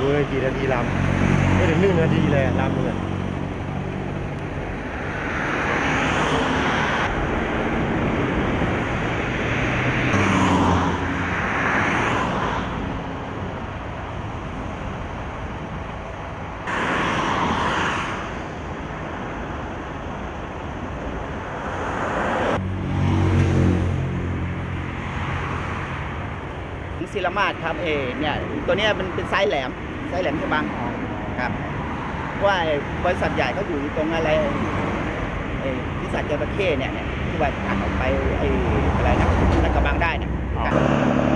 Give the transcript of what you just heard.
ดูเลยกี่นาทีลำไม่ถึง1 นาทีเลยลำเลยศิลมาศครับเนี่ยตัวนี้มันเป็นไซส์แหลมใช่ปะครับว่าบริษัทใหญ่เขาอยู่ตรงอะไรที่สัตว์จระเข้เนี่ยที่ว่าถัดออกไปอะไรนะนักกระบังได้เนี่ย